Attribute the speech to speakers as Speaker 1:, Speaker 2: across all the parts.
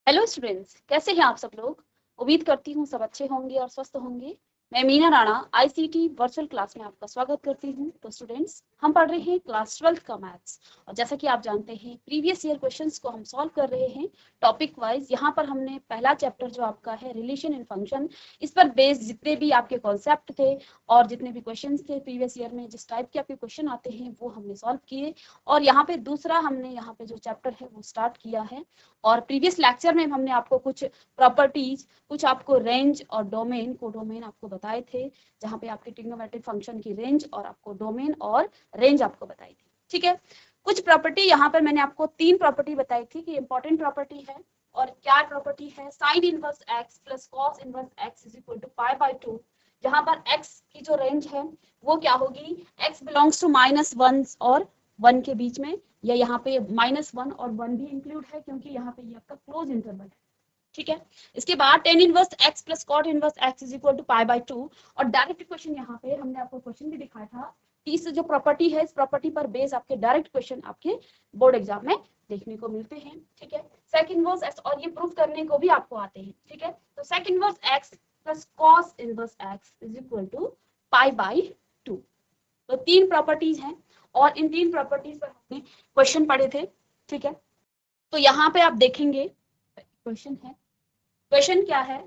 Speaker 1: Hello students, कैसे हैं आप सब लोग। उम्मीद करती हूँ सब अच्छे होंगे और स्वस्थ होंगे। मैं Meena Rana ICT virtual class में आपका स्वागत करती हूँ। तो स्टूडेंट्स, हम पढ़ रहे हैं क्लास 12 का मैथ्स और जैसा कि आप जानते हैं प्रीवियस ईयर क्वेश्चंस को हम सॉल्व कर रहे हैं टॉपिक वाइज। यहाँ पर हमने पहला चैप्टर जो आपका है रिलेशन इन फंक्शन, इस पर बेस्ड जितने भी आपके कॉन्सेप्ट थे और जितने भी क्वेश्चन थे प्रीवियस ईयर में जिस टाइप के आपके क्वेश्चन आते हैं वो हमने सॉल्व किए। और यहाँ पे दूसरा हमने यहाँ पे जो चैप्टर है वो स्टार्ट किया है। और प्रीवियस लेक्चर में हमने आपको कुछ प्रॉपर्टीज, कुछ आपको रेंज और डोमेन कोडोमेन आपको बताए थे, जहां पे आपके ट्रिग्नोमेट्रिक फंक्शन की रेंज और आपको डोमेन और रेंज आपको बताई थी। ठीक है, कुछ प्रॉपर्टी यहाँ पर मैंने आपको 3 प्रॉपर्टी बताई थी कि इंपॉर्टेंट प्रॉपर्टी है। और क्या प्रॉपर्टी है? Sine inverse x plus cos inverse x is equal to pi by 2, जहां पर x की जो रेंज है वो क्या होगी? x बिलोंग्स टू -1 और 1 के बीच में, या यहाँ पे -1 और 1 भी इंक्लूड है क्योंकि यहाँ पे ये आपका क्लोज इंटरवल है। ठीक है, इसके बाद tan inverse x plus cot inverse x is equal to pi by 2। और डायरेक्ट क्वेश्चन यहाँ पे हमने आपको क्वेश्चन भी दिखाया था कि इस जो प्रॉपर्टी है इस प्रॉपर्टी पर बेस आपके डायरेक्ट क्वेश्चन आपके बोर्ड एग्जाम में देखने को मिलते हैं। ठीक है, सेक इनवर्स एक्स, और ये प्रूफ करने को भी आपको आते हैं। ठीक है, तो sec inverse x plus cos inverse x is equal to pi by 2। तो 3 प्रॉपर्टीज हैं और इन 3 प्रॉपर्टीज पर हमने क्वेश्चन पढ़े थे। ठीक है, तो यहाँ पे आप देखेंगे क्वेश्चन है, क्वेश्चन क्या है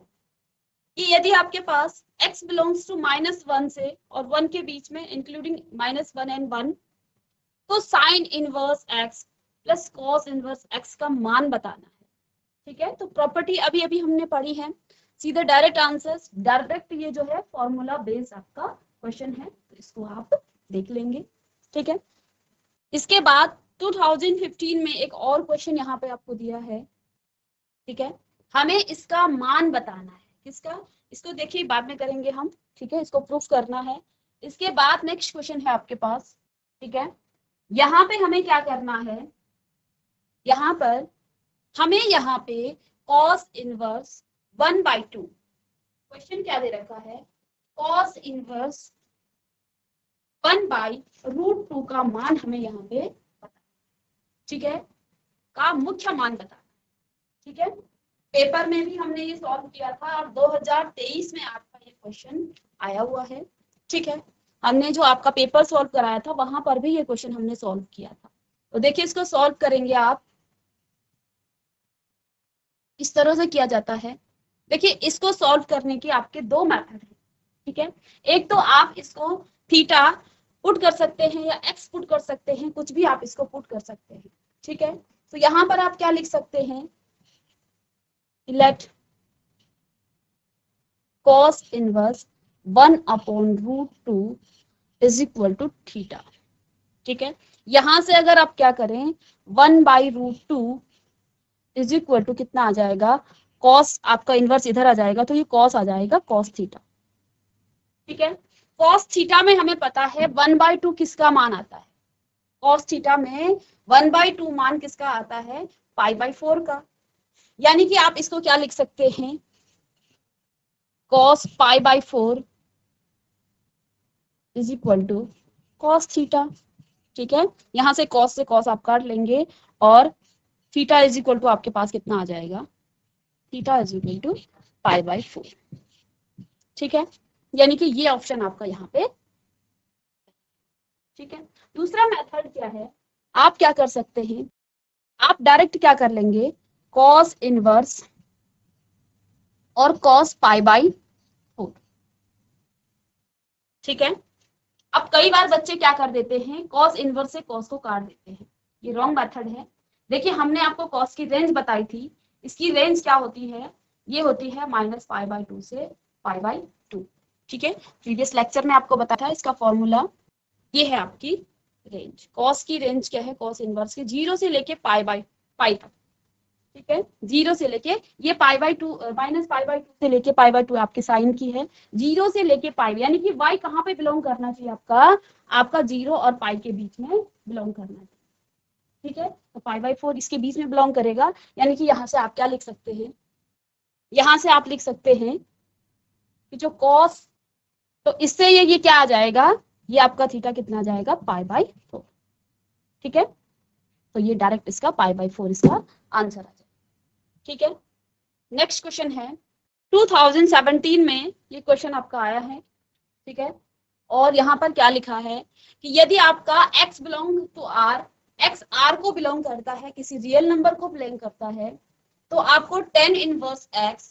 Speaker 1: कि यदि आपके पास x बिलोंग्स टू -1 से और 1 के बीच में इंक्लूडिंग -1 एंड 1, तो sine inverse x plus cos inverse x का मान बताना है। ठीक है, तो प्रॉपर्टी अभी अभी हमने पढ़ी है। सीधे डायरेक्ट आंसर्स, डायरेक्ट ये जो है फॉर्मूला बेस आपका क्वेश्चन है, तो इसको आप देख लेंगे। ठीक है, इसके बाद 2015 में एक और क्वेश्चन यहाँ पे आपको दिया है। ठीक है, हमें इसका मान बताना है। किसका? इसको देखिए बाद में करेंगे हम। ठीक है, इसको प्रूफ करना है। इसके बाद नेक्स्ट क्वेश्चन है आपके पास। ठीक है, यहाँ पे हमें क्या करना है? यहाँ पर हमें यहाँ पे कॉस इनवर्स 1/2, क्वेश्चन क्या दे रखा है? कॉस इनवर्स 1/√2 का मान हमें यहाँ पे बताना। ठीक है, का मुख्य मान बताना। ठीक है, पेपर में भी हमने ये सॉल्व किया था और 2023 में आपका ये क्वेश्चन आया हुआ है। ठीक है, हमने जो आपका पेपर सॉल्व कराया था वहां पर भी ये क्वेश्चन हमने सॉल्व किया था। तो देखिए, इसको सॉल्व करेंगे आप, इस तरह से किया जाता है। देखिए, इसको सॉल्व करने के आपके 2 मेथड हैं। ठीक है, एक तो आप इसको थीटा पुट कर सकते हैं या एक्स पुट कर सकते हैं, कुछ भी आप इसको पुट कर सकते हैं। ठीक है, तो यहाँ पर आप क्या लिख सकते हैं? Let cos inverse 1/√2 is equal to theta. ठीक है, यहां से अगर आप क्या करें 1/√2 इज इक्वल टू कितना आ जाएगा? cos, आपका इनवर्स इधर आ जाएगा तो ये cos आ जाएगा, cos थीटा। ठीक है, cos थीटा में हमें पता है 1/2 किसका मान आता है? cos थीटा में 1/2 मान किसका आता है? π/4 का। यानी कि आप इसको क्या लिख सकते हैं? cos π/4 is equal to cos theta. ठीक है, यहां से cos आप काट लेंगे और थीटा इज इक्वल टू आपके पास कितना आ जाएगा? Theta is equal to π/4। ठीक है, यानी कि ये ऑप्शन आपका यहाँ पे। ठीक है, दूसरा मेथड क्या है? आप क्या कर सकते हैं? आप डायरेक्ट क्या कर लेंगे? cos इनवर्स और cos π/4। ठीक है, अब कई बार बच्चे क्या कर देते हैं? cos इनवर्स से cos को काट देते हैं, ये रॉन्ग मेथड है। देखिए, हमने आपको cos की रेंज बताई थी, इसकी रेंज क्या होती है? ये होती है -π/2 से π/2। ठीक है, प्रीवियस लेक्चर में आपको बताया था इसका फॉर्मूला। ये है आपकी रेंज। cos की रेंज क्या है? cos इनवर्स के 0 से लेके π तक। ठीक है, 0 से लेके ये π/2 -π/2 से लेके π/2 आपके साइन की है, 0 से लेके पाई, यानी कि y कहाँ पे बिलोंग करना चाहिए? आपका 0 और पाई के बीच में बिलोंग करना चाहिए। ठीक है, तो π/4 इसके बीच में बिलोंग करेगा, यानी कि यहाँ से आप क्या लिख सकते हैं? यहाँ से आप लिख सकते हैं कि जो cos, तो इससे ये क्या आ जाएगा? ये आपका थीटा कितना आ जाएगा? π/4। ठीक है, तो ये डायरेक्ट इसका π/4 इसका आंसर आ जाएगा। ठीक है, नेक्स्ट क्वेश्चन है 2017 में ये क्वेश्चन आपका आया है, ठीक है। और यहाँ पर क्या लिखा है कि यदि आपका x belong to r, x r को बिलोंग करता है, किसी रियल नंबर को बिलोंग करता है, तो आपको tan inverse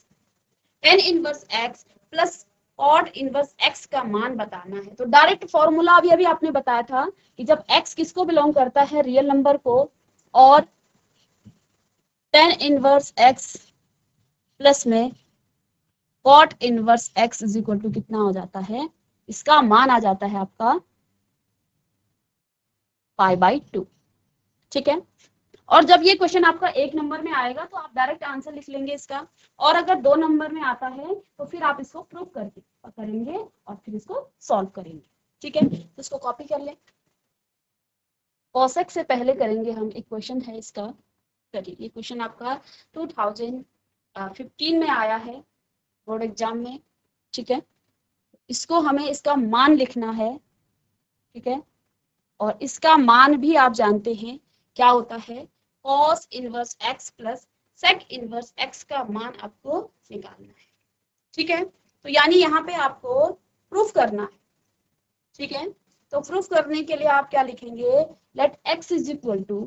Speaker 1: x plus cot inverse x का मान बताना है। तो डायरेक्ट फॉर्मूला अभी आपने बताया था कि जब x किसको बिलोंग करता है, रियल नंबर को, और tan इनवर्स x प्लस में cot inverse x is equal to कितना हो जाता है, इसका मान आ जाता है आपका π/2, ठीक है। और जब ये क्वेश्चन आपका 1 नंबर में आएगा तो आप डायरेक्ट आंसर लिख लेंगे इसका, और अगर 2 नंबर में आता है तो फिर आप इसको प्रूव करेंगे और फिर इसको सॉल्व करेंगे, ठीक है। तो इसको कॉपी कर लें। कॉसेक से पहले करेंगे हम, एक क्वेश्चन है इसका, चलिए ये क्वेश्चन आपका 2015 में आया है बोर्ड एग्जाम में, ठीक है। इसको हमें इसका मान लिखना है, ठीक है। और इसका मान भी आप जानते हैं क्या होता है, cos inverse x plus sec inverse x का मान आपको निकालना है, ठीक है। तो यानी यहाँ पे आपको प्रूफ करना है, ठीक है। तो प्रूफ करने के लिए आप क्या लिखेंगे, let x is equal to,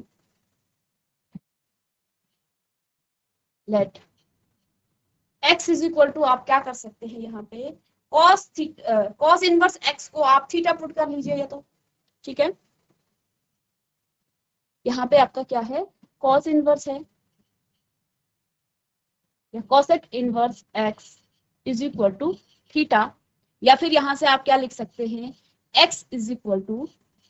Speaker 1: let x is equal to, आप क्या कर सकते हैं यहाँ पे, cos इनवर्स x को आप थीटा पुट कर लीजिए या तो, ठीक है। यहाँ पे आपका क्या है, cos इनवर्स है, या cosec inverse x is equal to theta, या फिर यहां से आप क्या लिख सकते हैं, x is equal to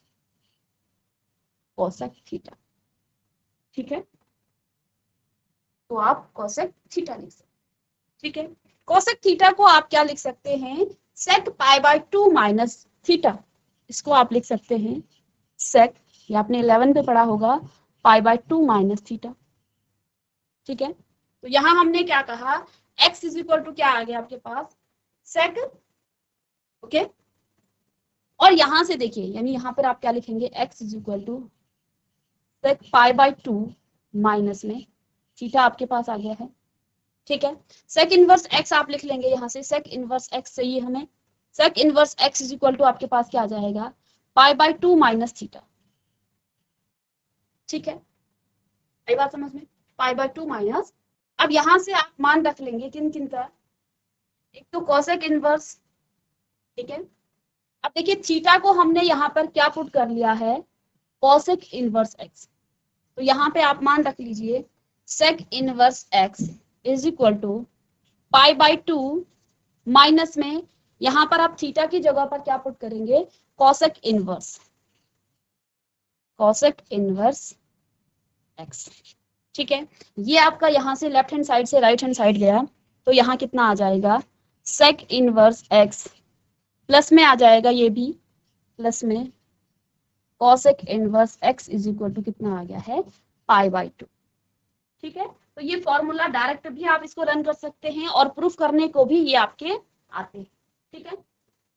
Speaker 1: cosec theta, ठीक है। तो आप cosec थीटा लिख सकते हैं, ठीक है। cosec थीटा को आप क्या लिख सकते हैं, sec π/2 माइनस थीटा, इसको आप लिख सकते हैं sec, ये आपने 11 पे पढ़ा होगा, π/2 माइनस थीटा, ठीक है। तो यहां हमने क्या कहा, x इज इक्वल टू क्या आ गया आपके पास, sec, ओके। और यहां से देखिए, यानी यहां पर आप क्या लिखेंगे, x is equal to sec π/2 minus में थीटा आपके पास आ गया है, ठीक है। sec इनवर्स x आप लिख लेंगे यहाँ से, sec इनवर्स x चाहिए हमें, sec inverse x is equal to आपके पास क्या आ जाएगा, π/2 माइनस थीटा, ठीक है। आई बात समझ में, π/2 माइनस, अब यहां से आप मान रख लेंगे किन किन का, एक तो cosec इनवर्स, ठीक है। अब देखिए थीटा को हमने यहाँ पर क्या पुट कर लिया है, cosec इनवर्स x, तो यहाँ पे आप मान रख लीजिए sec inverse x is equal to π/2 minus में, यहाँ पर आप थीटा की जगह पर क्या पुट करेंगे, cosec इनवर्स x, ठीक है। ये आपका यहाँ से लेफ्ट हैंड साइड से राइट हैंड साइड गया, तो यहाँ कितना आ जाएगा, sec इनवर्स x प्लस में आ जाएगा, ये भी प्लस में cosec inverse x is equal to कितना आ गया है, π/2, ठीक है। तो ये फॉर्मूला डायरेक्ट भी आप इसको रन कर सकते हैं और प्रूफ करने को भी ये आपके आते हैं, ठीक है।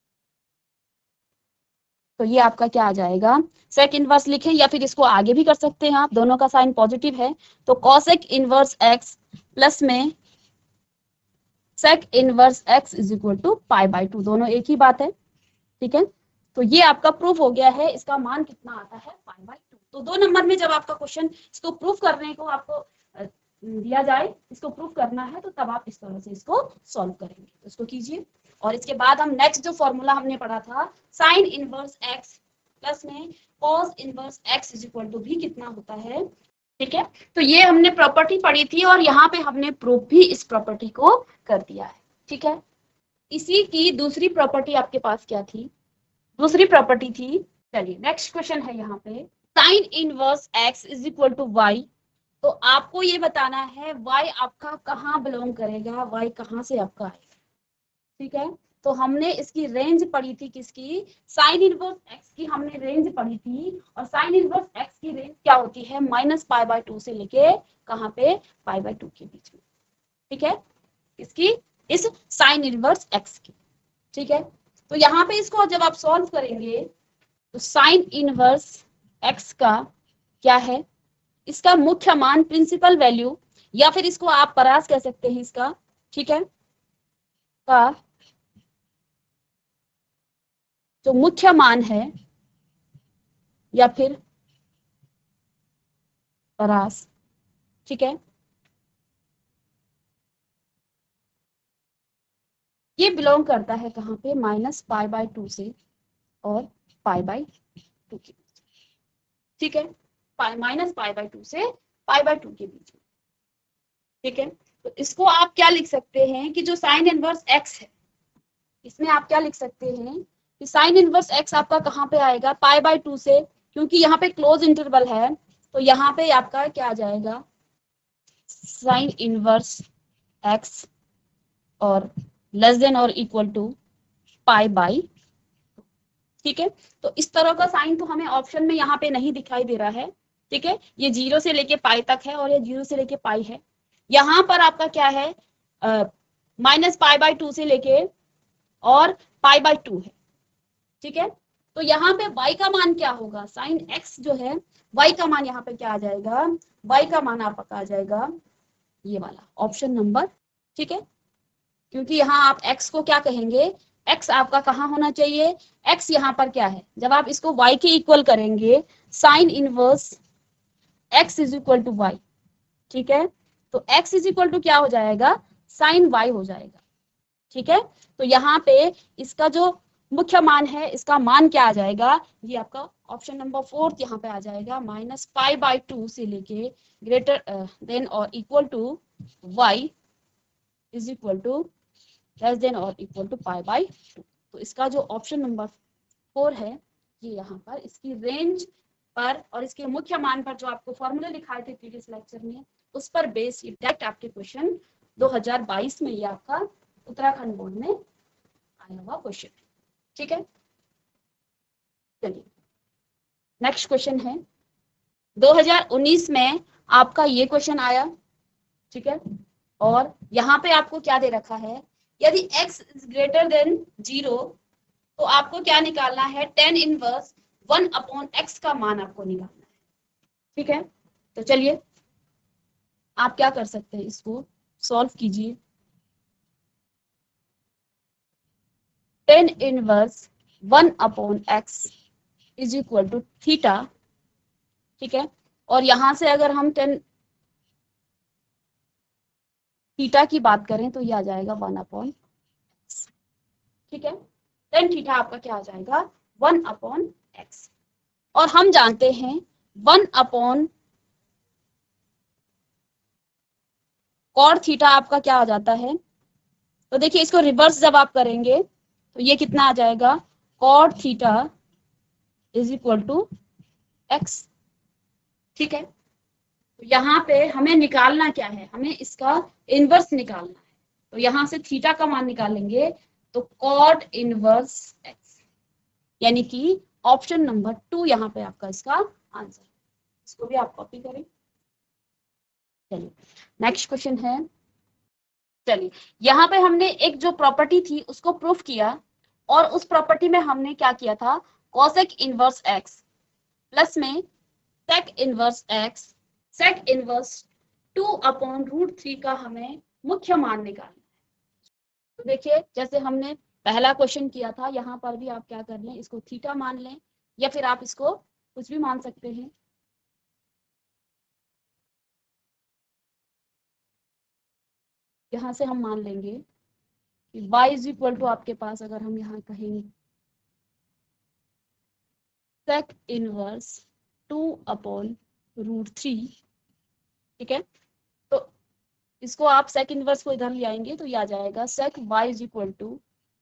Speaker 1: तो ये आपका क्या आ जाएगा, sec इनवर्स लिखें या फिर इसको आगे भी कर सकते हैं आप, दोनों का साइन पॉजिटिव है, तो cosec इनवर्स x प्लस में sec inverse x is equal to π/2, दोनों एक ही बात है, ठीक है। तो ये आपका प्रूफ हो गया है, इसका मान कितना आता है, π/2। तो 2 नंबर में जब आपका क्वेश्चन इसको प्रूफ करने को आपको दिया जाए, इसको प्रूफ करना है, तो तब आप इस तरह से इसको सॉल्व करेंगे, तो इसको कीजिए। और इसके बाद हम नेक्स्ट जो फॉर्मूला हमने पढ़ा था, साइन इनवर्स x प्लस में cos inverse x is equal to भी कितना होता है, ठीक है। तो ये हमने प्रॉपर्टी पढ़ी थी और यहाँ पे हमने प्रूफ भी इस प्रॉपर्टी को कर दिया है, ठीक है। इसी की दूसरी प्रॉपर्टी आपके पास क्या थी, दूसरी प्रॉपर्टी थी, चलिए नेक्स्ट क्वेश्चन है यहाँ पे, sine inverse x is equal to y, तो आपको ये बताना है y आपका कहाँ बिलोंग करेगा, y कहाँ से आपका आएगा, ठीक है। तो हमने इसकी रेंज पढ़ी थी, किसकी, साइन इनवर्स x की हमने रेंज पढ़ी थी, और साइन इनवर्स x की रेंज क्या होती है, -π/2 से लेके कहाँ पे, π/2 के बीच में, ठीक है, इसकी, इस साइन इनवर्स x की, ठीक है। तो यहाँ पे इसको जब आप सॉल्व करेंगे तो साइन इनवर्स x का क्या है, इसका मुख्य मान, प्रिंसिपल वैल्यू या फिर इसको आप परास कह सकते हैं इसका, ठीक है, का जो मुख्य मान है या फिर परास, ठीक है, ये बिलोंग करता है कहाँ पे, -π/2 से और π/2 के बीच, ठीक है, -π/2 से π/2 के बीच में, ठीक है। तो इसको आप क्या लिख सकते हैं कि जो साइन इनवर्स x है, इसमें आप क्या लिख सकते हैं कि साइन इनवर्स x आपका कहाँ पे आएगा, π/2 से, क्योंकि यहाँ पे क्लोज इंटरवल है, तो यहाँ पे आपका क्या आ जाएगा, साइन इनवर्स x और लेस देन और इक्वल टू π/, ठीक है। तो इस तरह का साइन तो हमें ऑप्शन में यहाँ पे नहीं दिखाई दे रहा है, ठीक है, ये 0 से लेके पाई तक है और ये 0 से लेके पाई है। यहाँ पर आपका क्या है, -π/2 से लेके और π/2 है, ठीक है। तो यहाँ पे y का मान क्या होगा, साइन x जो है y का मान यहाँ पे क्या आ जाएगा, y का मान आपका आ जाएगा ये वाला ऑप्शन नंबर, ठीक है, क्योंकि यहाँ आप x को क्या कहेंगे, x आपका कहाँ होना चाहिए, x यहाँ पर क्या है, जब आप इसको y के इक्वल करेंगे, sine inverse x is equal to y, ठीक है, तो x इज इक्वल टू क्या हो जाएगा, साइन y हो जाएगा, ठीक है। तो यहाँ पे इसका जो मुख्य मान है, इसका मान क्या आ जाएगा, ये आपका ऑप्शन नंबर 4 यहाँ पे आ जाएगा, -π/2 से लेके ग्रेटर देन और equal to y is equal to less than और इक्वल टू π/2। तो इसका जो ऑप्शन नंबर 4 है, ये यहाँ पर इसकी रेंज पर और इसके मुख्य मान पर जो आपको फॉर्मूले दिखाए थे प्रीवियस लेक्चर में, उस पर बेस ये डायरेक्ट आपके क्वेश्चन 2022 में ये आपका उत्तराखंड बोर्ड में आया हुआ क्वेश्चन, ठीक है। चलिए नेक्स्ट क्वेश्चन है, 2019 में आपका ये क्वेश्चन आया, ठीक है, और यहाँ पे आपको क्या दे रखा है, यदि x इज ग्रेटर देन 0 तो आपको क्या निकालना है, tan इनवर्स 1/x का मान आपको निकालना है, ठीक है। तो चलिए आप क्या कर सकते हैं, इसको सॉल्व कीजिए, tan inverse 1/x is equal to theta, ठीक है, और यहां से अगर हम tan थीटा की बात करें तो ये आ जाएगा 1/x, ठीक है, tan थीटा आपका क्या आ जाएगा 1/x, और हम जानते हैं 1/cot थीटा आपका क्या आ जाता है, तो देखिए इसको रिवर्स जब आप करेंगे तो ये कितना आ जाएगा, cot theta is equal to x, ठीक है। तो यहाँ पे हमें निकालना क्या है, हमें इसका इनवर्स निकालना है, तो यहाँ से थीटा का मान निकालेंगे तो cot इनवर्स x, यानी कि ऑप्शन नंबर 2 यहाँ पे आपका इसका आंसर, इसको भी आप कॉपी करें। चलिए नेक्स्ट क्वेश्चन है, चलिए यहाँ पे हमने एक जो प्रॉपर्टी थी उसको प्रूफ किया, और उस प्रॉपर्टी में हमने क्या किया था, cosec इनवर्स x प्लस में sec inverse x, sec inverse 2/√3 का हमें मुख्य मान निकालना है। तो देखिए जैसे हमने पहला क्वेश्चन किया था, यहाँ पर भी आप क्या कर लें, इसको थीटा मान लें या फिर आप इसको कुछ भी मान सकते हैं, यहाँ से हम मान लेंगे कि y इज इक्वल टू आपके पास अगर हम यहाँ कहेंगे sec इनवर्स 2/√3, ठीक है, तो इसको आप sec इनवर्स को इधर ले आएंगे तो ये आ जाएगा sec y is equal to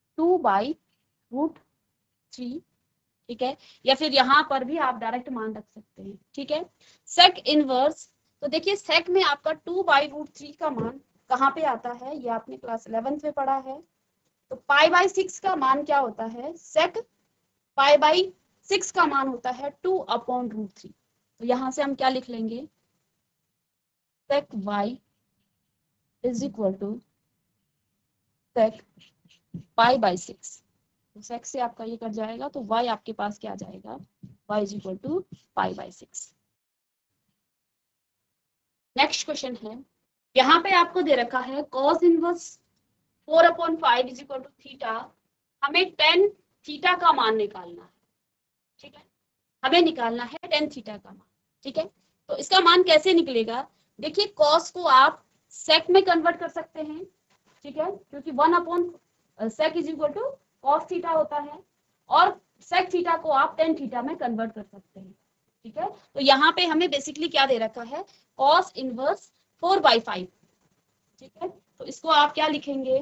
Speaker 1: 2/√3, ठीक है, या फिर यहाँ पर भी आप डायरेक्ट मान रख सकते हैं, ठीक है। sec इनवर्स, तो देखिए sec में आपका 2/√3 का मान कहाँ पे आता है, ये आपने क्लास 11th में पढ़ा है, तो π/6 का मान क्या होता है, sec π/6 का मान होता है 2/√3, तो यहाँ से हम क्या लिख लेंगे, sec y is equal to sec π/6, तो sec से आपका ये कट जाएगा तो y आपके पास क्या आ जाएगा, y is equal to π/6। Next question है, यहाँ पे आपको दे रखा है cos inverse 4/5 is equal to theta. हमें tan थीटा का मान निकालना है, ठीक है, हमें निकालना है tan थीटा का मान, ठीक है। तो इसका मान कैसे निकलेगा, देखिए cos को आप sec में कन्वर्ट कर सकते हैं, ठीक है, क्योंकि 1/sec is equal to cos theta होता है, और sec थीटा को आप tan थीटा में कन्वर्ट कर सकते हैं, ठीक है। तो यहाँ पे हमें बेसिकली क्या दे रखा है, cos इनवर्स 4/5, ठीक है। तो इसको आप क्या लिखेंगे,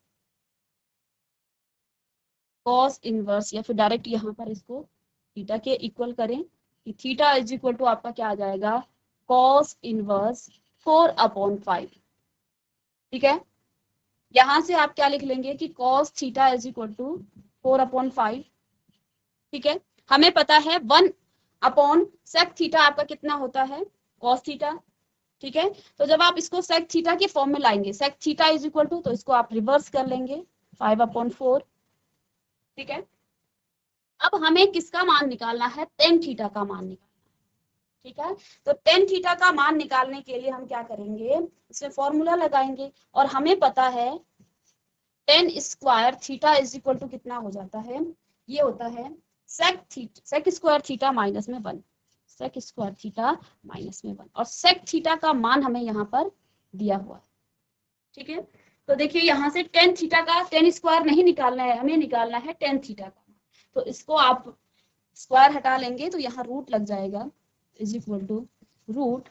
Speaker 1: cos इनवर्स, या फिर डायरेक्ट यहाँ पर इसको थीटा के इक्वल करें कि थीटा इज इक्वल टू आपका क्या आ जाएगा, cos इनवर्स 4/5, ठीक है। यहां से आप क्या लिख लेंगे कि cos theta is equal to 4/5, ठीक है। हमें पता है 1/sec थीटा आपका कितना होता है, cos थीटा, ठीक है। तो जब आप इसको sec थीटा के फॉर्म में लाएंगे, sec theta is equal to, तो इसको आप रिवर्स कर लेंगे 5/4, ठीक है। अब हमें किसका मान निकालना है, tan थीटा का मान निकालना है, ठीक है। तो tan थीटा का मान निकालने के लिए हम क्या करेंगे, इसमें फॉर्मूला लगाएंगे, और हमें पता है tan square theta is equal to कितना हो जाता है, ये होता है sec स्क्वायर थीटा माइनस में 1, sec स्क्वायर थीटा माइनस में 1, और sec थीटा का मान हमें यहाँ पर दिया हुआ है, ठीक है। तो देखिए यहाँ से tan थीटा का tan स्क्वायर नहीं निकालना है, हमें निकालना है tan थीटा का। तो इसको आप स्क्वायर हटा लेंगे तो यहाँ रूट लग जाएगा, is equal to root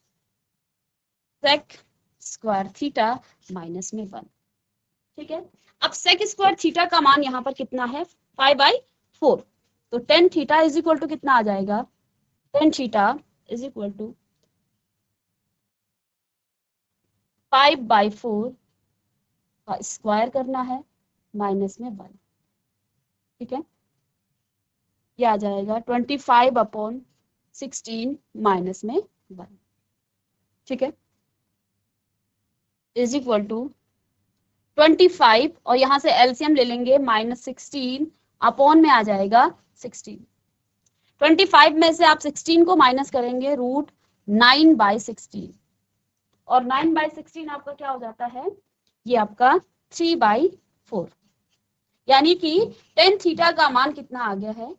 Speaker 1: sec square theta minus में 1, ठीक है। अब sec स्क्वायर थीटा का मान यहाँ पर कितना है, 5/4, तो tan theta is equal to कितना आ जाएगा, tan theta is equal to 5/4 का स्क्वायर करना है माइनस में 1, ठीक है। ये आ जाएगा 25/16 माइनस में 1, ठीक है, इज इक्वल टू 25, और यहां से एलसीएम ले लेंगे, -16 अपॉन में आ जाएगा 16। 25 में से आप 16 को माइनस करेंगे, रूट 9/16, और 9/16 आपका क्या हो जाता है, ये आपका 3/4, यानी कि tan थीटा का मान कितना आ गया है,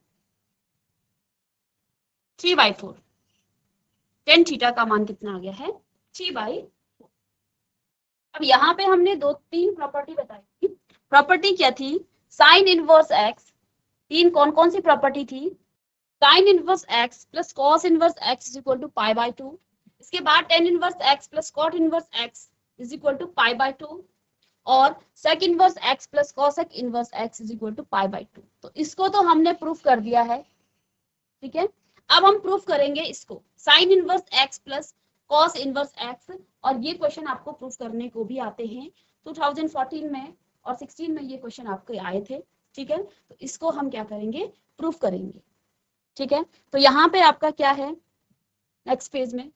Speaker 1: 3/4। tan थीटा का मान कितना आ गया है, 3/4। अब यहाँ पे हमने 2-3 प्रॉपर्टी बताई थी। प्रॉपर्टी क्या थी, साइन इनवर्स एक्स, तीन कौन कौन सी प्रॉपर्टी थी, sine inverse x plus cos inverse x is equal to π/2, इसके बाद tan inverse x plus cot inverse x is equal to π/2, और sec inverse x plus cosec inverse x is equal to π/2। तो इसको तो हमने proof कर दिया है, ठीक है। अब हम प्रूफ करेंगे इसको, sine inverse x plus cos inverse x, और ये क्वेश्चन आपको प्रूफ करने को भी आते हैं, 2014 में और 16 में ये क्वेश्चन आपको आए थे, ठीक है। तो इसको हम क्या करेंगे, प्रूफ करेंगे, ठीक है। तो यहाँ पे आपका क्या है, नेक्स्ट पेज में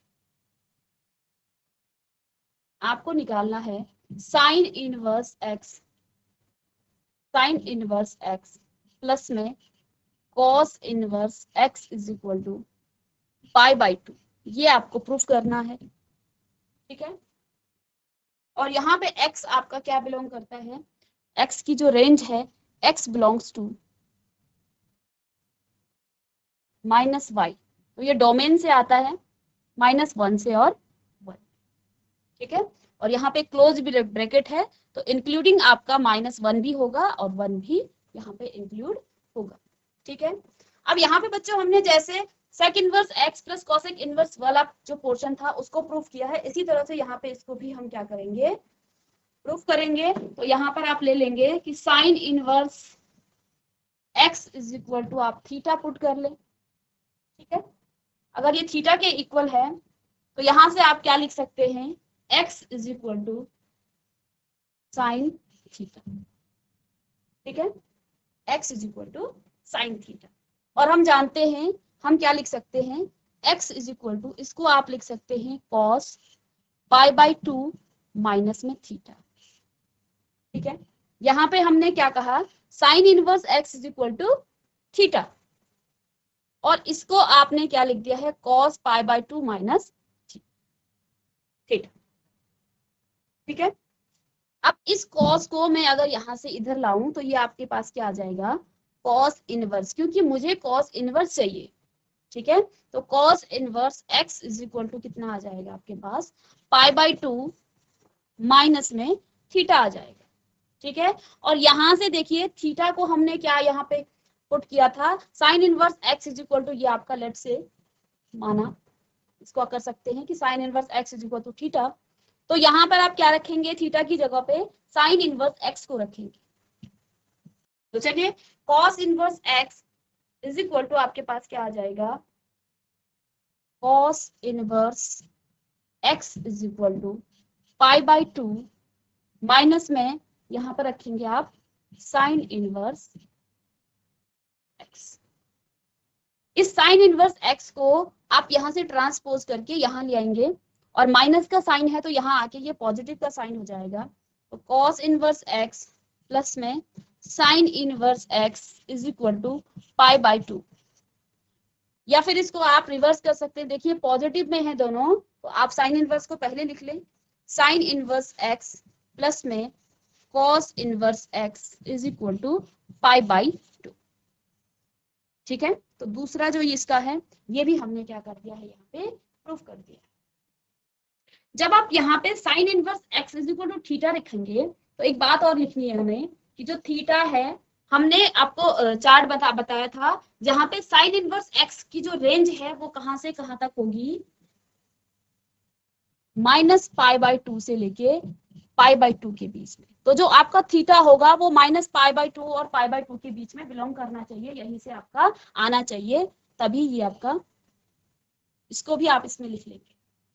Speaker 1: आपको निकालना है साइन इनवर्स एक्स प्लस में cos inverse x is equal to π/2, ये आपको प्रूफ करना है, ठीक है। और यहाँ पे x आपका क्या बिलोंग करता है, x की जो रेंज है, x बिलोंग्स टू -y, तो ये डोमेन से आता है -1 से और 1, ठीक है। और यहाँ पे क्लोज ब्रैकेट है, तो इंक्लूडिंग आपका -1 भी होगा और 1 भी यहाँ पे इंक्लूड होगा, ठीक है। अब यहाँ पे बच्चों हमने जैसे sec inverse x plus cosec inverse वाला जो पोर्शन था उसको प्रूफ किया है, इसी तरह से यहाँ पे इसको भी हम क्या करेंगे, प्रूफ करेंगे। तो यहाँ पर आप ले लेंगे कि sine inverse x is equal to, आप थीटा पुट कर ले, ठीक है। अगर ये थीटा के इक्वल है तो यहाँ से आप क्या लिख सकते हैं, x is equal to sine theta, ठीक है, x is equal to sine theta. और हम जानते हैं हम क्या लिख सकते हैं, x इज इक्वल टू, इसको आप लिख सकते हैं cos π/2 माइनस में थीटा, ठीक है। यहाँ पे हमने क्या कहा, sine inverse x is equal to theta, और इसको आपने क्या लिख दिया है, cos π/2 माइनस थीटा, ठीक है। अब इस कॉस को मैं अगर यहाँ से इधर लाऊं तो ये आपके पास क्या आ जाएगा, कॉस इनवर्स, क्योंकि मुझे कॉस इनवर्स चाहिए। ठीक है, तो cos inverse x is equal to कितना आ जाएगा आपके पास, π/2 माइनस में थीटा आ जाएगा। ठीक है, और यहां से देखिए थीटा को हमने क्या यहाँ पे पुट किया था, sine inverse x is equal to, ये आपका लेट से माना, इसको कर सकते हैं कि sine inverse x is equal to theta. तो यहाँ पर आप क्या रखेंगे, थीटा की जगह पे साइन इनवर्स x को रखेंगे। तो चलिए cos inverse x is equal to आपके पास क्या आ जाएगा, cos inverse x is equal to π/2 minus में यहाँ पर रखेंगे आप साइन इनवर्स x। इस साइन इनवर्स x को आप यहाँ से ट्रांसपोज करके यहाँ ले आएंगे, और माइनस का साइन है तो यहाँ आके ये पॉजिटिव का साइन हो जाएगा। तो कॉस इनवर्स x प्लस में sine inverse x is equal to π/2, या फिर इसको आप रिवर्स कर सकते हैं। देखिए पॉजिटिव में है दोनों, तो आप साइन इनवर्स को पहले लिख लें, साइन इनवर्स x प्लस में cos inverse x is equal to π/2। ठीक है, तो दूसरा जो इसका है ये भी हमने क्या कर दिया है, यहाँ पे प्रूफ कर दिया। जब आप यहाँ पे sine inverse x is equal to theta लिखेंगे तो एक बात और लिखनी है हमें कि जो थीटा है, हमने आपको चार्ट बताया था जहां पे साइन इनवर्स x की जो रेंज है वो कहां से कहां तक होगी, -π/2 से लेके π/2 के बीच में। तो जो आपका थीटा होगा वो -π/2 और π/2 के बीच में बिलोंग करना चाहिए, यहीं से आपका आना चाहिए, तभी ये आपका, इसको भी आप इसमें लिख लेंगे।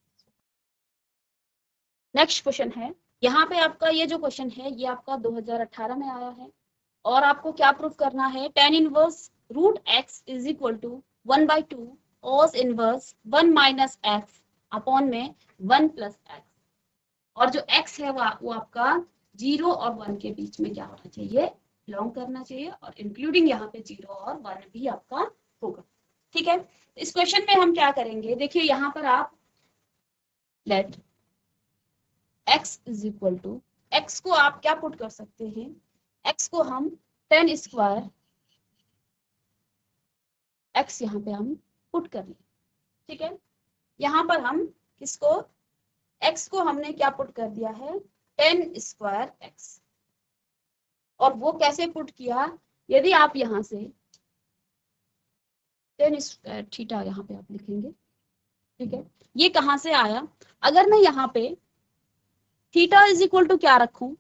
Speaker 1: नेक्स्ट क्वेश्चन है, यहाँ पे आपका ये जो क्वेश्चन है ये आपका 2018 में आया है, और आपको क्या प्रूफ करना है, tan inverse root x is equal to 1/2 cos inverse 1 minus x upon में 1 प्लस एक्स, और जो x है वो आपका 0 और 1 के बीच में क्या होना चाहिए, बिलोंग करना चाहिए, और इंक्लूडिंग यहाँ पे 0 और 1 भी आपका होगा। ठीक है, इस क्वेश्चन में हम क्या करेंगे, देखिए यहाँ पर आप let x is equal to, x को आप क्या पुट कर सकते हैं, x को हम tan स्क्वायर x यहाँ पे हम पुट कर लें। ठीक है, यहाँ पर हम किसको, x को हमने क्या पुट कर दिया है, tan स्क्वायर x, और वो कैसे पुट किया, यदि आप यहाँ से tan स्क्वायर थीटा यहाँ पे आप लिखेंगे। ठीक है, ये कहाँ से आया, अगर मैं यहाँ पे थीटा इज इक्वल टू क्या रखूं,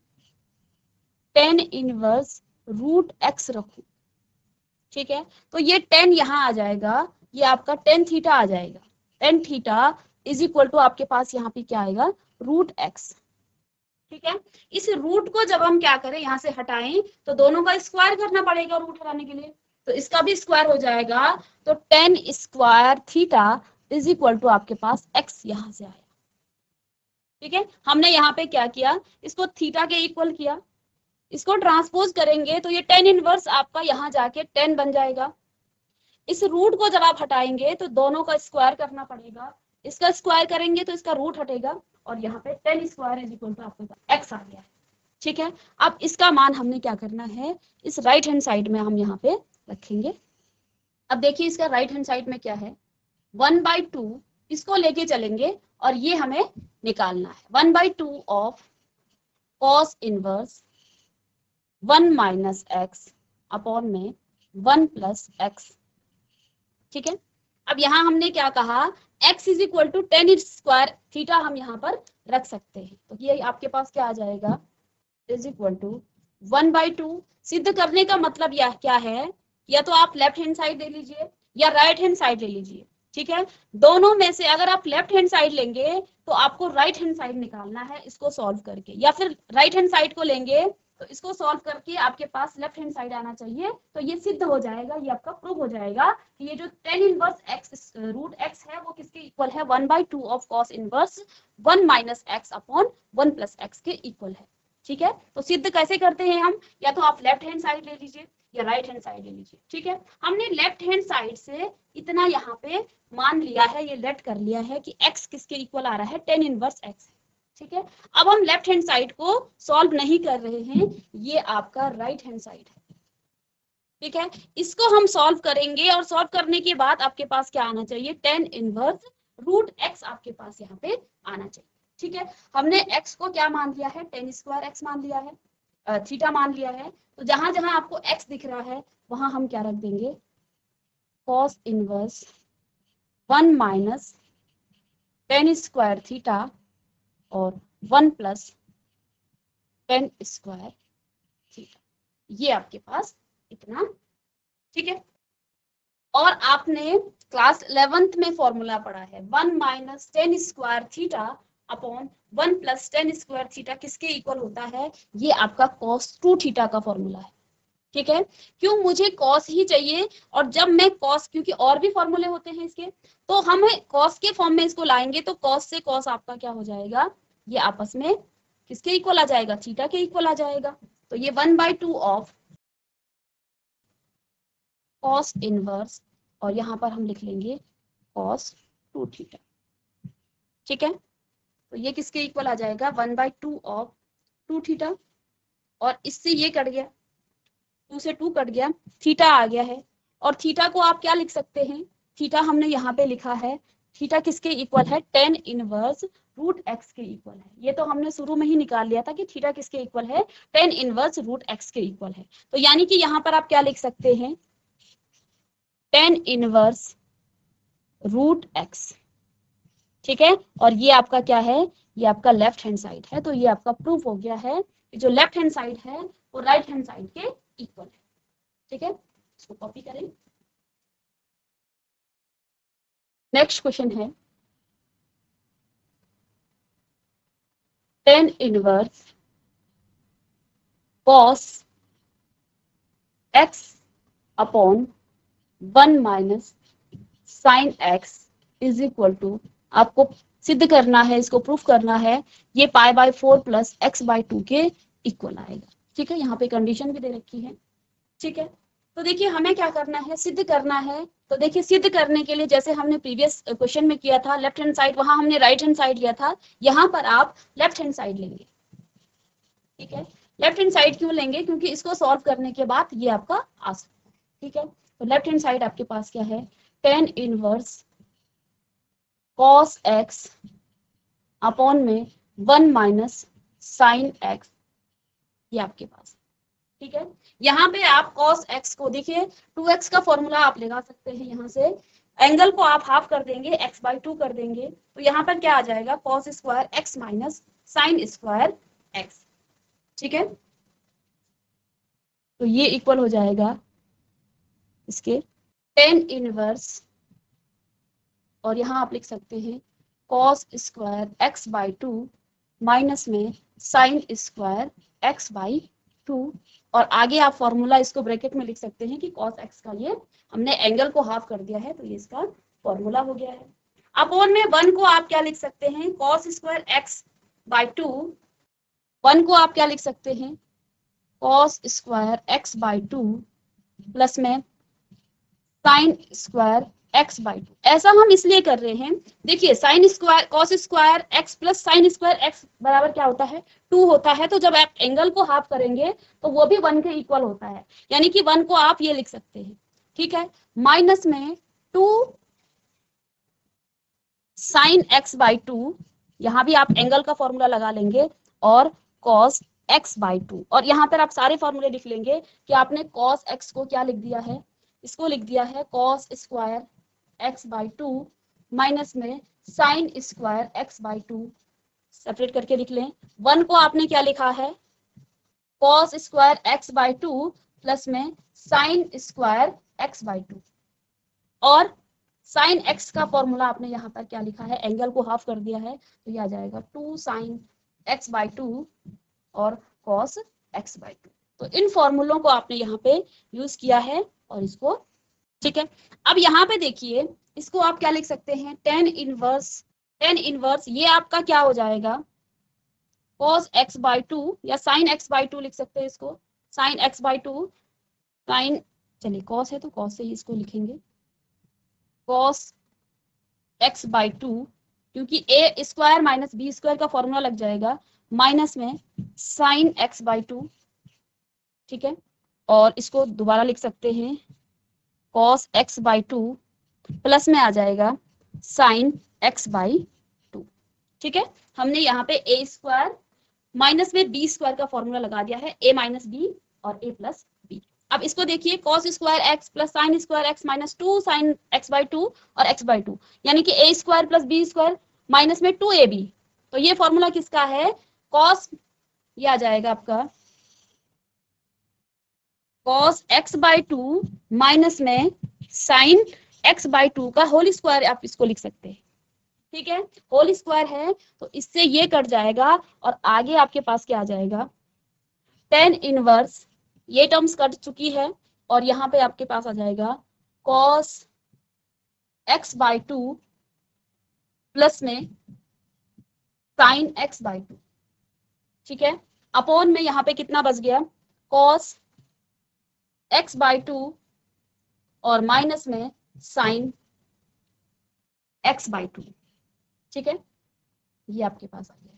Speaker 1: tan इनवर्स रूट x रखूं। ठीक है, तो ये tan यहाँ आ जाएगा, ये आपका tan थीटा आ जाएगा, tan theta is equal to आपके पास यहाँ पे क्या आएगा, रूट x। ठीक है, इस रूट को जब हम क्या करें, यहाँ से हटाएं तो दोनों का स्क्वायर करना पड़ेगा रूट हटाने के लिए, तो इसका भी स्क्वायर हो जाएगा, तो tan square theta is equal to आपके पास x यहाँ से आया। ठीक है, हमने यहाँ पे क्या किया, इसको थीटा के इक्वल किया, इसको ट्रांसपोज करेंगे तो ये tan इनवर्स आपका यहाँ जाके tan बन जाएगा। इस रूट को जब आप हटाएंगे तो दोनों का स्क्वायर करना पड़ेगा, इसका स्क्वायर करेंगे तो इसका रूट हटेगा, और यहाँ पे tan square is equal to आपके पास x आ गया है। ठीक है, अब इसका मान हमने क्या करना है, इस राइट हैंड साइड में हम यहाँ पे रखेंगे। अब देखिए इसका राइट हैंड साइड में क्या है, 1/2, इसको लेके चलेंगे और ये हमें निकालना है, 1/2 of cos inverse 1 minus x upon में 1 प्लस एक्स। ठीक है, अब यहाँ हमने क्या कहा, x is equal to tan square theta हम यहाँ पर रख सकते हैं, तो ये आपके पास क्या आ जाएगा, इज इक्वल टू 1/2। सिद्ध करने का मतलब यह क्या है, या तो आप लेफ्ट हैंड साइड ले लीजिए या राइट हैंड साइड ले लीजिए। ठीक है, दोनों में से अगर आप लेफ्ट हैंड साइड लेंगे तो आपको राइट हैंड साइड निकालना है इसको सॉल्व करके, या फिर राइट हैंड साइड को लेंगे तो इसको सॉल्व करके आपके पास लेफ्ट हैंड साइड आना चाहिए, तो ये सिद्ध हो जाएगा, ये आपका प्रूव हो जाएगा कि ये जो tan inverse x root x है वो किसके इक्वल है, 1/2 of cos inverse 1 minus x upon 1 plus x के इक्वल है। ठीक है, तो सिद्ध कैसे करते हैं हम, या तो आप लेफ्ट हैंड साइड ले लीजिए या राइट हैंड साइड ले लीजिए। ठीक है, हमने लेफ्ट हैंड साइड से इतना यहाँ पे मान लिया है, ये लेट कर लिया है कि x किसके इक्वल आ रहा है, tan इनवर्स x। ठीक है, अब हम लेफ्ट हैंड साइड को सॉल्व नहीं कर रहे हैं, ये आपका राइट हैंड साइड है। ठीक है, इसको हम सॉल्व करेंगे और सॉल्व करने के बाद आपके पास क्या आना चाहिए, tan इनवर्स रूट x आपके पास यहाँ पे आना चाहिए। ठीक है, हमने x को क्या मान लिया है, tan स्क्वायर x मान लिया है, थीटा मान लिया है। तो जहां जहां आपको x दिख रहा है वहां हम क्या रख देंगे, cos inverse 1 minus tan square theta और 1 प्लस tan स्क्वायर थीटा, ये आपके पास इतना। ठीक है, और आपने क्लास 11th में फॉर्मूला पढ़ा है 1 minus tan square theta upon 1 plus tan square theta किसके इक्वल होता है, ये आपका cos 2 थीटा का फॉर्मूला है। ठीक है, क्यों मुझे cos ही चाहिए, और जब मैं cos, क्योंकि और भी फॉर्मूले होते हैं इसके, तो हम cos के फॉर्म में इसको लाएंगे तो cos से cos आपका क्या हो जाएगा, ये आपस में किसके इक्वल आ जाएगा, थीटा के इक्वल आ जाएगा। तो ये 1/2 ऑफ cos इनवर्स, और यहां पर हम लिख लेंगे cos 2 थीटा। ठीक है, तो ये किसके इक्वल आ जाएगा, 1/2 ऑफ 2 थीटा, और इससे ये कट गया, 2 से 2 कट गया, थीटा आ गया है। और थीटा को आप क्या लिख सकते हैं, थीटा हमने यहाँ पे लिखा है, थीटा किसके इक्वल है, tan इनवर्स रूट x के इक्वल है। ये तो हमने शुरू में ही निकाल लिया था कि थीटा किसके इक्वल है, tan इनवर्स रूट x के इक्वल है। तो यानी कि यहाँ पर आप क्या लिख सकते हैं, tan इनवर्स रूट x। ठीक है, और ये आपका क्या है, ये आपका लेफ्ट हैंड साइड है। तो ये आपका प्रूफ हो गया है कि जो लेफ्ट हैंड साइड है वो राइट हैंड साइड के इक्वल है। ठीक है, इसको कॉपी करें। नेक्स्ट क्वेश्चन है tan inverse cos x upon 1 minus sin x is equal to, आपको सिद्ध करना है, इसको प्रूफ करना है, ये π/4 प्लस x/2 के इक्वल आएगा। ठीक है, यहाँ पे कंडीशन भी दे रखी है। ठीक है, तो देखिए हमें क्या करना है, सिद्ध करना है। तो देखिए सिद्ध करने के लिए जैसे हमने प्रीवियस क्वेश्चन में किया था, लेफ्ट हैंड साइड, वहां हमने राइट हैंड साइड लिया था, यहाँ पर आप लेफ्ट हैंड साइड लेंगे। ठीक है, लेफ्ट हैंड साइड क्यों लेंगे, क्योंकि इसको सॉल्व करने के बाद ये आपका आ सकता है। ठीक है, तो लेफ्ट हैंड साइड आपके पास क्या है, tan inverse cos x upon में 1 माइनस sin x, ये आपके पास। ठीक है, यहाँ पे आप cos x को देखिए 2x का फॉर्मूला आप लगा सकते हैं, यहाँ से एंगल को आप हाफ कर देंगे, x/2 कर देंगे, तो यहाँ पर क्या आ जाएगा, cos square x minus sin square x। ठीक है, तो ये इक्वल हो जाएगा इसके tan इनवर्स, और यहाँ आप लिख सकते हैं cos स्क्वायर x/2 माइनस में sin स्क्वायर x/2, और आगे आप फॉर्मूला इसको ब्रैकेट में लिख सकते हैं कि cos x का ये हमने एंगल को हाफ कर दिया है, तो ये इसका फॉर्मूला हो गया है। अपॉन में 1 को आप क्या लिख सकते हैं, cos स्क्वायर x/2, 1 को आप क्या लिख सकते हैं, cos स्क्वायर x/2 प्लस में sin स्क्वायर x/2। ऐसा हम इसलिए कर रहे हैं, देखिए sin square cos square x plus sin square x बराबर क्या होता है, 2 होता है। तो जब आप एंगल को हाफ करेंगे तो वो भी 1 के इक्वल होता है, यानी कि 1 को आप ये लिख सकते हैं। ठीक है, माइनस में 2 sin x/2, यहाँ भी आप एंगल का फॉर्मूला लगा लेंगे, और cos x/2, और यहाँ पर आप सारे फॉर्मूले लिख लेंगे कि आपने cos x को क्या लिख दिया है, इसको लिख दिया है cos स्क्वायर x/2 माइनस में sin स्क्वायर x/2, सेपरेट करके लिख लें। 1 को आपने क्या लिखा है, cos स्क्वायर x/2 प्लस में sin स्क्वायर x/2, और sin x का फॉर्मूला आपने यहाँ पर क्या लिखा है, एंगल को हाफ कर दिया है, तो ये आ जाएगा 2 sin x/2 और cos x/2। तो इन फॉर्मूलों को आपने यहाँ पे यूज किया है, और इसको, ठीक है। अब यहाँ पे देखिए, इसको आप क्या लिख सकते हैं, tan इनवर्स ये आपका क्या हो जाएगा, cos x/2 या sin x/2 लिख सकते हैं इसको, sin x/2, sin, चलिए cos है तो cos से ही इसको लिखेंगे, cos x/2 क्योंकि a square minus b square का फॉर्मूला लग जाएगा माइनस में साइन एक्स बाई टू, ठीक है, और इसको दोबारा लिख सकते हैं cos x by two plus में आ जाएगा साइन एक्स बाई टू, ठीक है। हमने यहाँ पे ए स्क्वायर माइनस में बी स्क्वायर का फॉर्मूला लगा दिया है, ए माइनस बी और ए प्लस बी। अब इसको देखिए cos square x plus sine square x minus two sine x by two और एक्स बाई टू, यानी कि a square plus b square minus में टू ए बी। तो ये फॉर्मूला किसका है, कॉस, ये आ जाएगा आपका cos x by two minus में साइन एक्स बाई टू का होल स्क्वायर, आप इसको लिख सकते हैं, ठीक है। होल स्क्वायर है तो इससे ये कट जाएगा और आगे आपके पास क्या आ जाएगा, टेन इनवर्स, ये टर्म्स कट चुकी है और यहाँ पे आपके पास आ जाएगा cos x by two plus में साइन एक्स बाई टू, ठीक है। अपॉन में यहाँ पे कितना बच गया, कॉस एक्स बाई टू और माइनस में साइन एक्स बाई टू, ठीक है। ये आपके पास आ गया,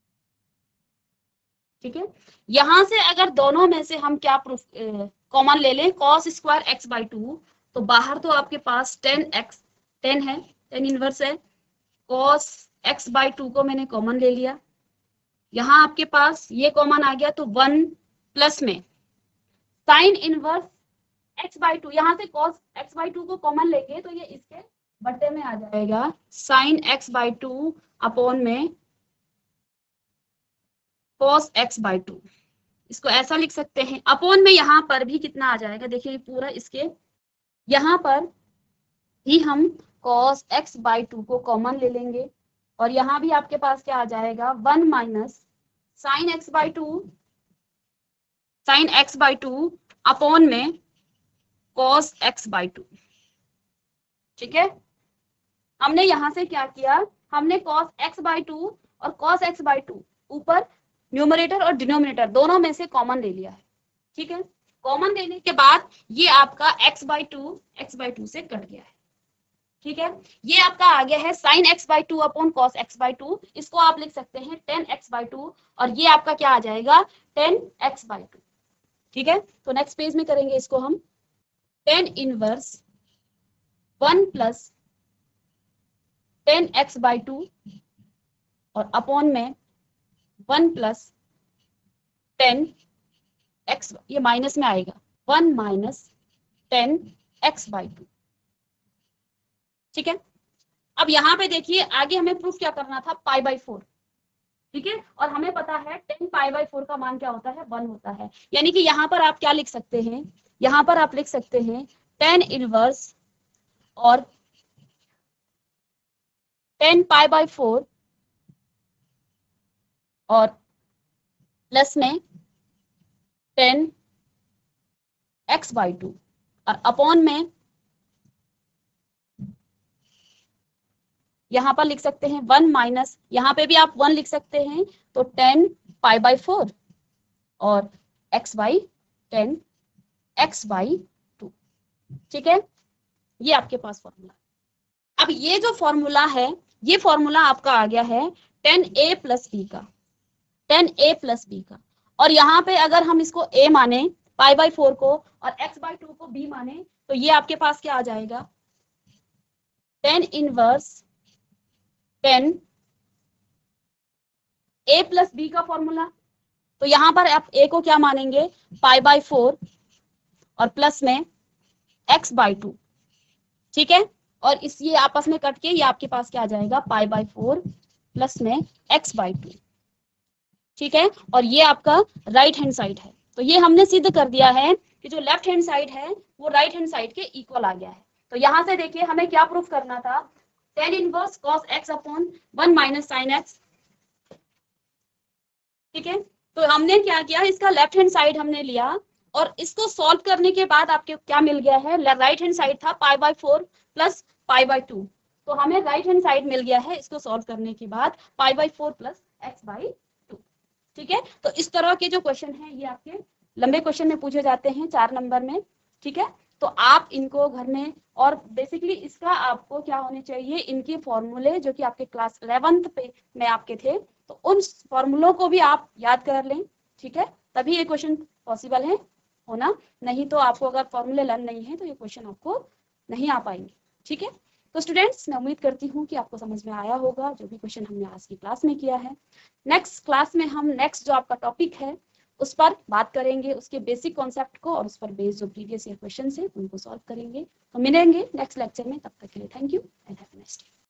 Speaker 1: ठीक है। यहां से अगर दोनों में से हम क्या प्रूफ कॉमन ले लें, cos square x by two, तो बाहर तो आपके पास टेन एक्स, टेन है, टेन इनवर्स है, कॉस एक्स बाई टू को मैंने कॉमन ले लिया, यहाँ आपके पास ये कॉमन आ गया तो वन प्लस में sine inverse x by two, यहाँ से कॉस एक्स बाई टू को कॉमन लेंगे तो ये इसके बट्टे में आ जाएगा sine x by two upon में कॉस एक्स बाई टू। इसको ऐसा लिख सकते हैं, अपॉन में यहाँ पर भी कितना आ जाएगा, देखिए पूरा इसके यहाँ पर भी हम कॉस एक्स बाई टू को कॉमन ले लेंगे और यहाँ भी आपके पास क्या आ जाएगा, one minus sine x by two, sine x by two upon में कॉस एक्स बाई टू, ठीक है। हमने यहां से क्या किया, हमने कॉस एक्स बाई टू और कॉस एक्स बाई टू ऊपर न्यूमरेटर और डिनोमिनेटर दोनों में से कॉमन ले लिया है, ठीक है। कॉमन लेने के बाद ये आपका एक्स बाई टू से कट गया है, ठीक है। ये आपका आ गया है sine x by two upon cos x by two, इसको आप लिख सकते हैं टेन एक्स बाई टू और ये आपका क्या आ जाएगा टेन एक्स बाई टू, ठीक है। तो नेक्स्ट पेज में करेंगे इसको हम, tan inverse one plus tan x by two और अपॉन में वन प्लस टेन एक्स, ये माइनस में आएगा one minus tan x by two, ठीक है। अब यहाँ पे देखिए आगे हमें प्रूफ क्या करना था, पाई बाई फोर, ठीक है। और हमें पता है टेन पाई बाई फोर का मान क्या होता है, वन होता है, यानी कि यहाँ पर आप क्या लिख सकते हैं, यहाँ पर आप लिख सकते हैं टेन इनवर्स और टेन पाई बाई फोर और प्लस में टेन एक्स बाई टू और अपॉन में यहां पर लिख सकते हैं वन माइनस, यहां पे भी आप वन लिख सकते हैं तो टेन पाई बाई फोर और x by tan x by two, ठीक है। ये आपके पास फॉर्मूला। अब ये जो फॉर्मूला है, ये फॉर्मूला आपका आ गया है टेन ए प्लस बी का, टेन ए प्लस बी का, और यहाँ पे अगर हम इसको a माने पाई बाई फोर को और x बाई टू को b माने तो ये आपके पास क्या आ जाएगा, tan inverse tan a plus b का फॉर्मूला। तो यहाँ पर आप a को क्या मानेंगे, पाई बाई फोर और प्लस में x बाई टू, ठीक है। और इस ये आपस में कट के ये आपके पास क्या आ जाएगा, पाई बाई फोर प्लस में x बाई टू, ठीक है। और ये आपका राइट हैंड साइड है, तो ये हमने सिद्ध कर दिया है कि जो लेफ्ट हैंड साइड है वो राइट हैंड साइड के इक्वल आ गया है। तो यहां से देखिए हमें क्या प्रूफ करना था, tan inverse cos x upon one minus sine x, ठीक है। तो हमने क्या किया, इसका लेफ्ट हैंड साइड हमने लिया और इसको सॉल्व करने के बाद आपके क्या मिल गया है, राइट हैंड साइड था pi by four plus pi by two, तो हमें राइट हैंड साइड मिल गया है इसको सॉल्व करने के बाद pi by four plus x by, ठीक है। तो इस तरह के जो क्वेश्चन है ये आपके लंबे क्वेश्चन में पूछे जाते हैं 4 नंबर में, ठीक है। तो आप इनको घर में, और बेसिकली इसका आपको क्या होने चाहिए, इनके फॉर्मूले जो कि आपके क्लास 11th पे में आपके थे, तो उन फॉर्मूलों को भी आप याद कर लें, ठीक है, तभी ये क्वेश्चन पॉसिबल है होना। नहीं तो आपको अगर फॉर्मूले लर्न नहीं है तो ये क्वेश्चन आपको नहीं आ पाएंगे, ठीक है। तो स्टूडेंट्स, मैं उम्मीद करती हूँ कि आपको समझ में आया होगा जो भी क्वेश्चन हमने आज की क्लास में किया है। नेक्स्ट क्लास में हम नेक्स्ट जो आपका टॉपिक है उस पर बात करेंगे, उसके बेसिक कॉन्सेप्ट को, और उस पर बेस्ड जो प्रीवियस ईयर क्वेश्चन है उनको सॉल्व करेंगे। तो मिलेंगे नेक्स्ट लेक्चर में, तब तक के लिए thank you and have a nice day.